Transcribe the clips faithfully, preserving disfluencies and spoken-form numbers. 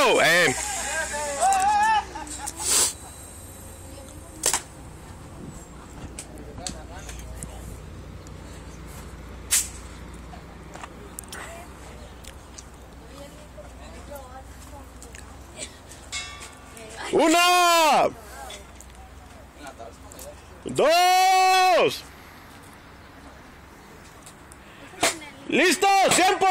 Eh. Una. Dos. ¡Listo! ¡Tiempo!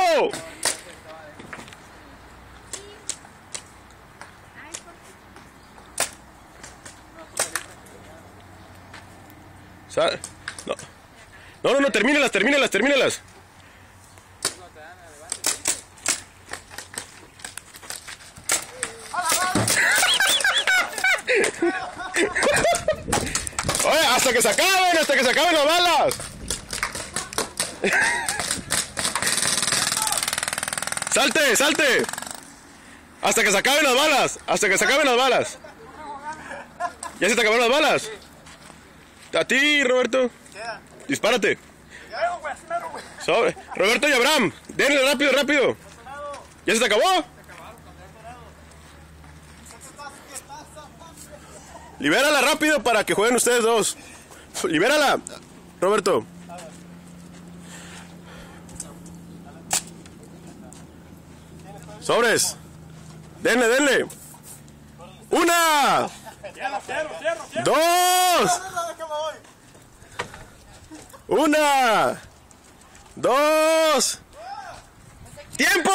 No, no, no, no, termínalas, termínalas, termínalas. Oye, hasta que se acaben, hasta que se acaben las balas. Salte, salte. Hasta que se acaben las balas, hasta que se acaben las balas. ¿Ya se te acabaron las balas? A ti, Roberto. Dispárate. Sobre. Roberto y Abraham, denle rápido, rápido. ¿Ya se te acabó? Libérala rápido para que jueguen ustedes dos. Libérala, Roberto. Sobres. Denle, denle. Una. Dos. Una. Dos. ¡Tiempo!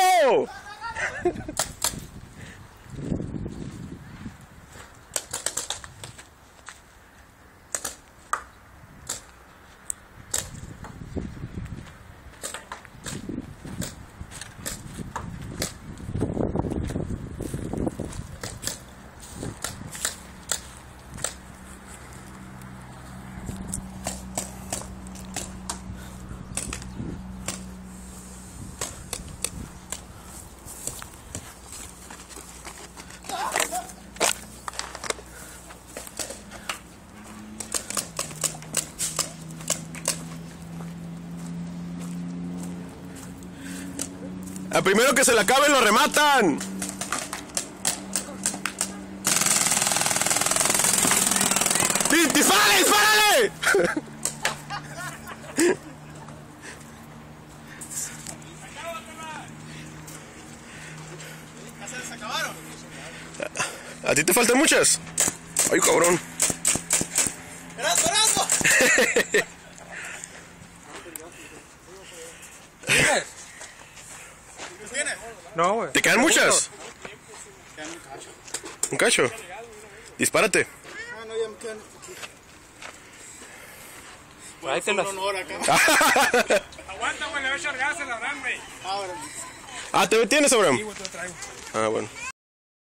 Al primero que se le acabe lo rematan. ¡Dispárale, dispárale! ¿Se acabaron? ¿A ti te faltan muchas? Ay, cabrón. ¡Esperando, esperando! ¿Tienes? No, güey. ¿Te quedan muchas? Quedan un cacho. ¿Un cacho? Dispárate. Ah, no, ya me quedan. Ahí te las... Un honor acá. Aguanta, güey, le voy a echar gas en la gran, güey. Ahora. Ah, ¿te tienes, Abraham? Sí, güey, te lo traigo. Ah, bueno.